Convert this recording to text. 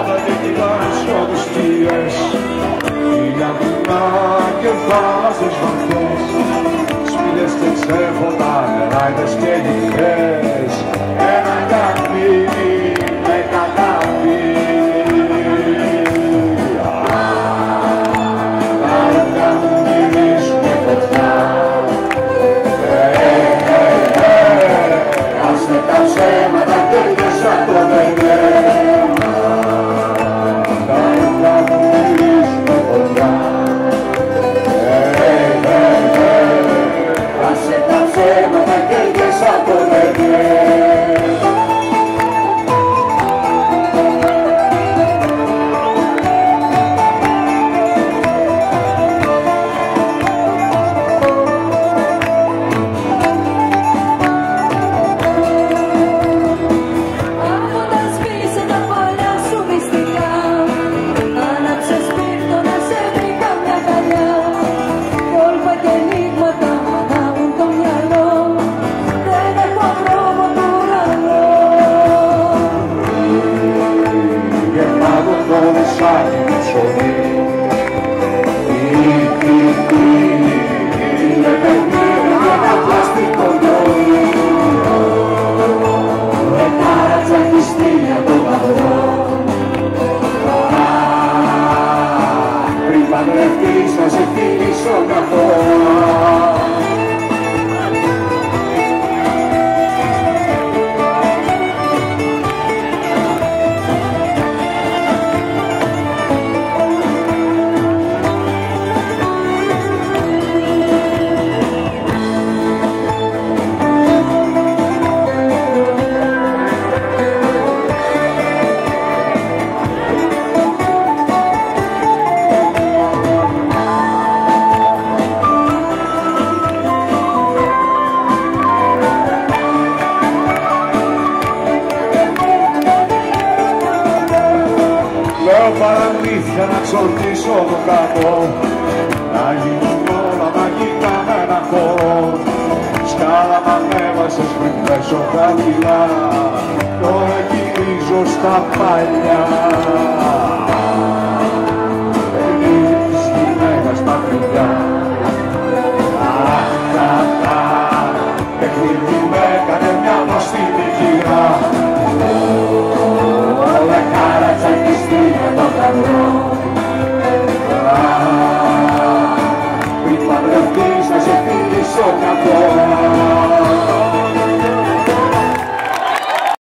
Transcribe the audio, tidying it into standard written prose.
πάντα και κοιτάς οδυστίες, ηλιακουνά και βάζεις βαθιές, σπήλες και ξέφωτα, νεράιδες και νυχές, ένα καμπίνι με καταπίνει. Πάντα μου γυρίζουνε φωτιά, άσε τα ψέματα και μέσα το βενέμα. Πάντα μου γυρίζουνε φωτιά, άσε τα ψέματα και μέσα το βενέμα. Παντρευτείς να σε φιλήσω καθόλου. Λέω παραμύθια να ξορκίσω το κάτω, να γίνουν όλα μαγικά με ένα χώρο. Σκάλα μ' ανέβασες πριν πέσω χαμηλά, τώρα γυρίζω στα παλιά. Παιχνίδι της γυναίκας μακριά, παιχνίδι με έκανε μια γνωστή γυρά. Όλα κάρατσα και στήλια το καβλό.